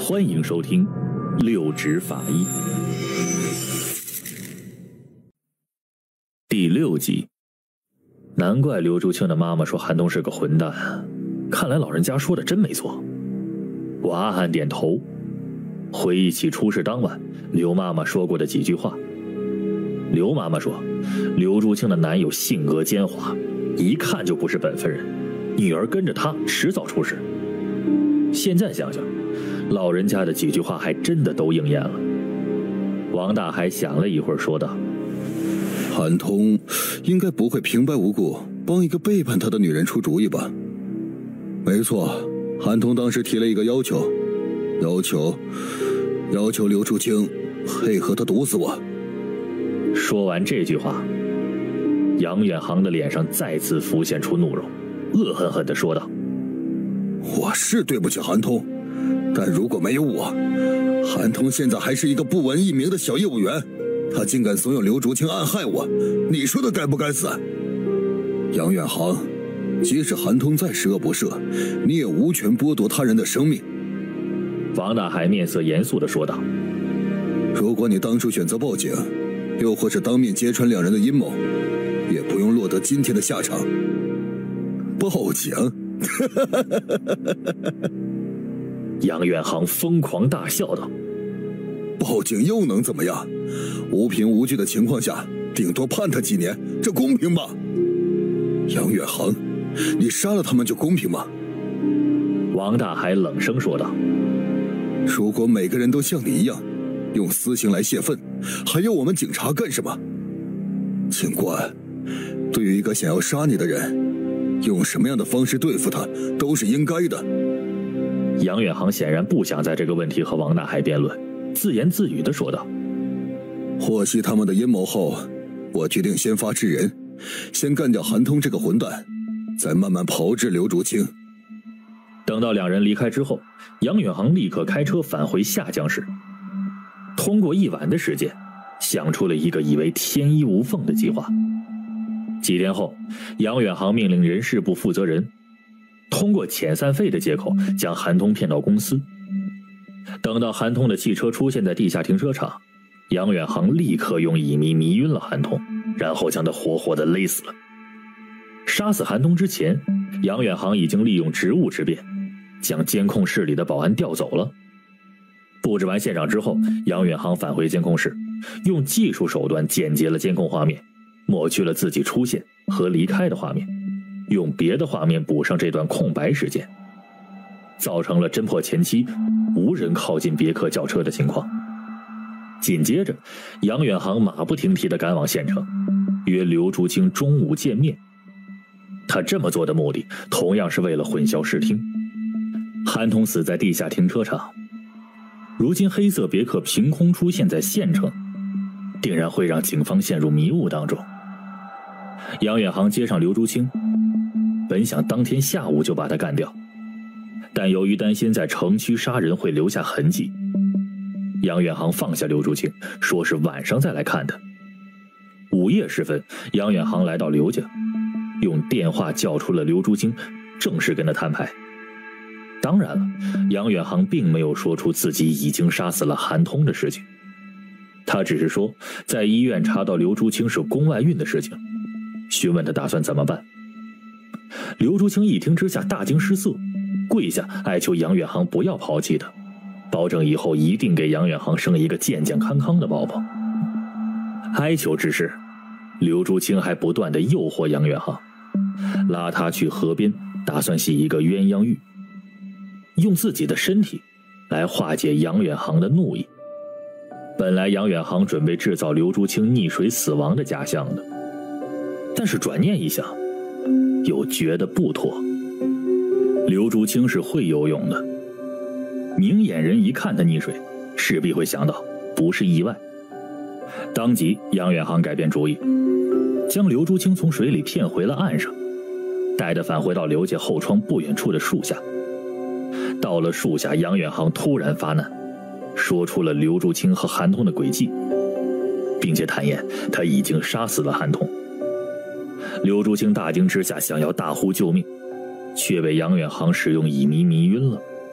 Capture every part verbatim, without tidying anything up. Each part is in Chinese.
欢迎收听六指法医第六集。难怪刘竹清的妈妈说韩东是个混蛋，看来老人家说的真没错。我暗暗点头，回忆起出事当晚刘妈妈说过的几句话。刘妈妈说，刘竹清的男友性格奸猾，一看就不是本分人，女儿跟着他迟早出事。现在想想，老人家的几句话还真的都应验了。王大海想了一会儿说道， 韩通应该不会平白无故帮一个背叛他的女人出主意吧？没错，韩通当时提了一个要求，要求要求刘竹清配合他毒死我。 说完这句话，杨远航的脸上再次浮现出怒容，恶狠狠地说道， 我是对不起韩通，但如果没有我，韩通现在还是一个不闻一名的小业务员，他竟敢怂恿刘竹清暗害我，你说他该不该死？杨远航，即使韩通再十恶不赦，你也无权剥夺他人的生命。 王大海面色严肃地说道， 如果你当初选择报警，又或是当面揭穿两人的阴谋，也不用落得今天的下场。报警？ 杨远航疯狂大笑道， 报警又能怎么样？无凭无据的情况下，顶多判他几年，这公平吗？杨远航，你杀了他们就公平吗？ 王大海冷声说道， 如果每个人都像你一样用私刑来泄愤，还要我们警察干什么？警官，对于一个想要杀你的人，用什么样的方式对付他都是应该的。 杨远航显然不想在这个问题和王大海辩论，自言自语地说道， 获悉他们的阴谋后，我决定先发制人，先干掉韩通这个混蛋，再慢慢炮制刘竹清。 等到两人离开之后，杨远航立刻开车返回下江市，通过一晚的时间想出了一个以为天衣无缝的计划。几天后，杨远航命令人事部负责人通过遣散费的借口将韩通骗到公司。等到韩通的汽车出现在地下停车场，杨远航立刻用乙醚迷晕了韩通，然后将他活活的勒死了。杀死韩通之前，杨远航已经利用职务之便将监控室里的保安调走了。布置完现场之后，杨远航返回监控室，用技术手段剪辑了监控画面，抹去了自己出现和离开的画面，用别的画面补上这段空白时间，造成了侦破前期无人靠近别克轿车的情况。紧接着，杨远航马不停蹄地赶往县城，约刘竹清中午见面。他这么做的目的同样是为了混淆视听。韩通死在地下停车场，如今黑色别克凭空出现在县城，定然会让警方陷入迷雾当中。杨远航接上刘竹清，本想当天下午就把他干掉，但由于担心在城区杀人会留下痕迹，杨远航放下刘竹清，说是晚上再来看他。午夜时分，杨远航来到刘家，用电话叫出了刘竹清，正式跟他摊牌。当然了，杨远航并没有说出自己已经杀死了韩通的事情，他只是说在医院查到刘竹清是宫外孕的事情，询问他打算怎么办。刘竹清一听之下大惊失色，跪下哀求杨远航不要抛弃他，保证以后一定给杨远航生一个健健康康的宝宝。哀求之时，刘竹清还不断地诱惑杨远航，拉他去河边打算洗一个鸳鸯浴，用自己的身体来化解杨远航的怒意。本来杨远航准备制造刘竹清溺水死亡的假象的，但是转念一想，又觉得不妥。刘竹清是会游泳的，明眼人一看他溺水，势必会想到不是意外。当即杨远航改变主意，将刘竹清从水里骗回了岸上，带他返回到刘家后窗不远处的树下。到了树下，杨远航突然发难，说出了刘竹清和韩通的诡计，并且坦言他已经杀死了韩通。刘竹清大惊之下想要大呼救命，却被杨远航使用乙醚迷晕了。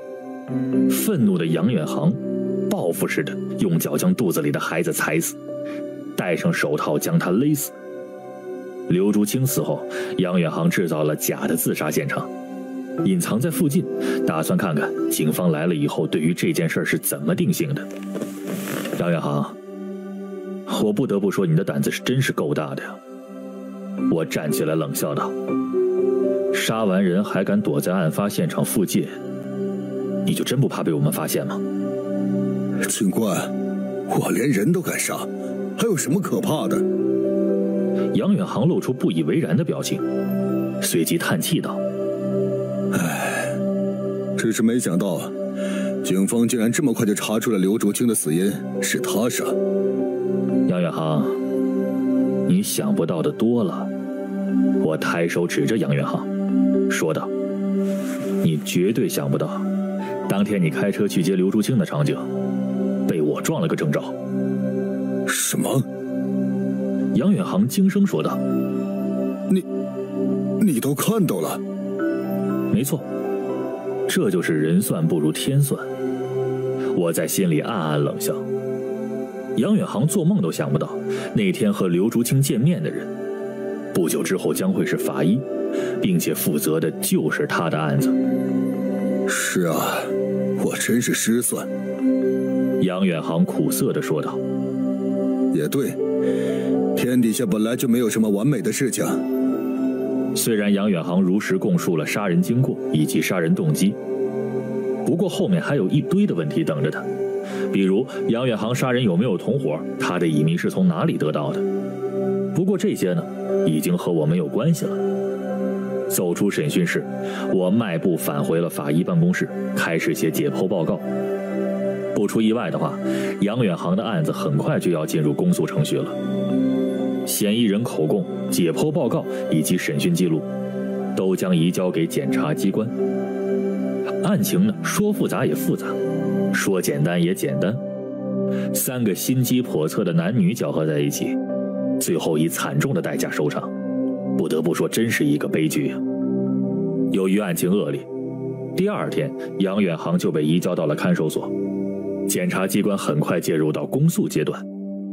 愤怒的杨远航报复似的用脚将肚子里的孩子踩死，戴上手套将他勒死。刘竹清死后，杨远航制造了假的自杀现场，隐藏在附近，打算看看警方来了以后对于这件事是怎么定性的。杨远航，我不得不说你的胆子是真是够大的呀。我站起来冷笑道，杀完人还敢躲在案发现场附近，你就真不怕被我们发现吗？ 警官，我连人都敢杀，还有什么可怕的？ 杨远航露出不以为然的表情，随即叹气道， 唉，只是没想到警方竟然这么快就查出了刘竹清的死因是他杀。 杨远航，你想不到的多了。我抬手指着杨远航说道，你绝对想不到，当天你开车去接刘竹清的场景被我撞了个正着。 什么？ 杨远航惊声说道， 你你都看到了？ 没错，这就是人算不如天算。我在心里暗暗冷笑，杨远航做梦都想不到，那天和刘竹清见面的人不久之后将会是法医，并且负责的就是他的案子。 是啊，我真是失算。 杨远航苦涩地说道， 也对，天底下本来就没有什么完美的事情。 虽然杨远航如实供述了杀人经过以及杀人动机，不过后面还有一堆的问题等着他，比如杨远航杀人有没有同伙，他的乙醚是从哪里得到的。不过这些呢，已经和我没有关系了。走出审讯室，我迈步返回了法医办公室，开始写解剖报告。不出意外的话，杨远航的案子很快就要进入公诉程序了。嫌疑人口供、解剖报告以及审讯记录都将移交给检察机关。案情呢，说复杂也复杂，说简单也简单。三个心机叵测的男女搅合在一起，最后以惨重的代价收场，不得不说真是一个悲剧啊。由于案情恶劣，第二天杨远航就被移交到了看守所，检察机关很快介入到公诉阶段。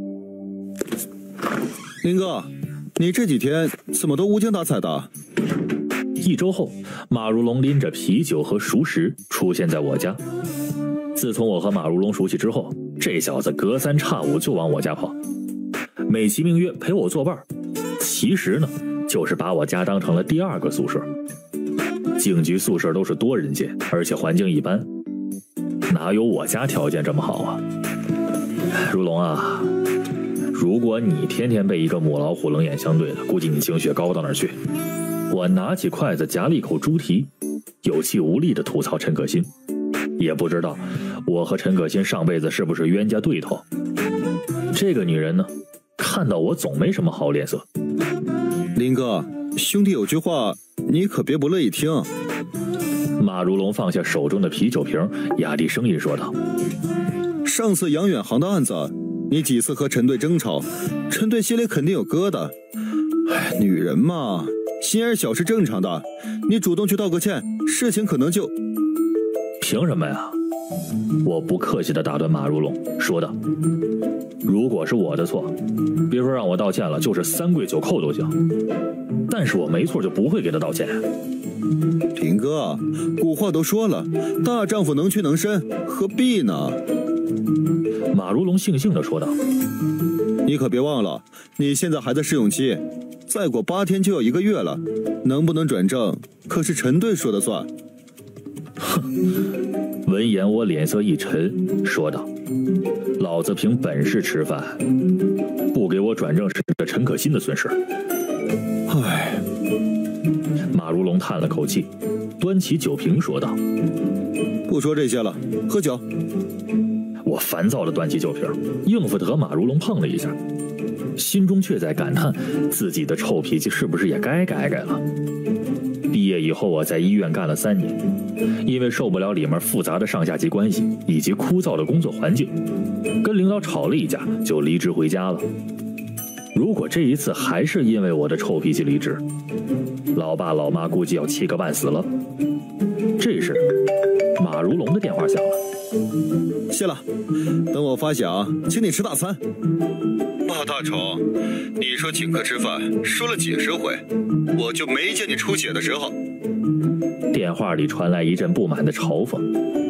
林哥，你这几天怎么都无精打采的？ 一周后，马如龙拎着啤酒和熟食出现在我家。自从我和马如龙熟悉之后，这小子隔三差五就往我家跑，美其名曰陪我作伴，其实呢就是把我家当成了第二个宿舍。警局宿舍都是多人间，而且环境一般，哪有我家条件这么好啊？如龙啊，如果你天天被一个母老虎冷眼相对的，估计你情绪也高不到哪儿去。我拿起筷子夹了一口猪蹄，有气无力地吐槽陈可辛，也不知道我和陈可辛上辈子是不是冤家对头。这个女人呢，看到我总没什么好脸色。 林哥，兄弟有句话你可别不乐意听。 马如龙放下手中的啤酒瓶，压低声音说道， 上次杨远航的案子，你几次和陈队争吵，陈队心里肯定有疙瘩。唉，女人嘛，心眼小是正常的，你主动去道个歉，事情可能就…… 凭什么呀？我不客气地打断马如龙说道，如果是我的错，别说让我道歉了，就是三跪九叩都行，但是我没错就不会给他道歉。 林哥，古话都说了，大丈夫能屈能伸，何必呢？ 马如龙悻悻地说道， 你可别忘了，你现在还在试用期，再过八天就要一个月了，能不能转正可是陈队说的算。 哼！闻言我脸色一沉，说道，老子凭本事吃饭，不给我转正是这陈可辛的损失。 唉。 马如龙叹了口气，端起酒瓶说道， 不说这些了，喝酒。 我烦躁地端起酒瓶，应付地和马如龙碰了一下，心中却在感叹自己的臭脾气是不是也该改改了。毕业以后我在医院干了三年，因为受不了里面复杂的上下级关系以及枯燥的工作环境，跟领导吵了一架就离职回家了。如果这一次还是因为我的臭脾气离职，老爸老妈估计要气个半死了。这时马马如龙的电话响了。 谢了，等我发响，请你吃大餐。 马大虫，你说请客吃饭，说了几十回，我就没见你出血的时候。 电话里传来一阵不满的嘲讽。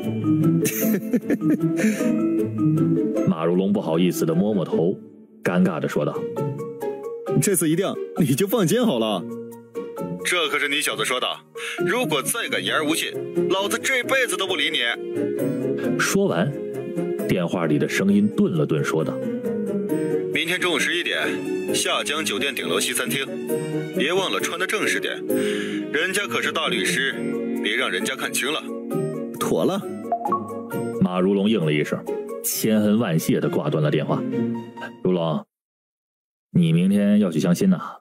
马如龙不好意思地摸摸头，尴尬地说道： 这次一定你就放监好了。 这可是你小子说的，如果再敢言而无信，老子这辈子都不理你。 说完，电话里的声音顿了顿，说道： 明天中午十一点，下江酒店顶楼西餐厅，别忘了穿得正式点，人家可是大律师，别让人家看清了。 妥了。 马如龙应了一声，千恩万谢地挂断了电话。如龙，你明天要去相亲呢。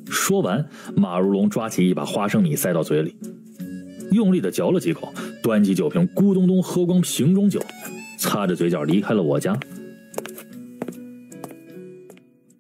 说完，马如龙抓起一把花生米塞到嘴里，用力的嚼了几口，端起酒瓶咕咚咚喝光瓶中酒，擦着嘴角离开了我家。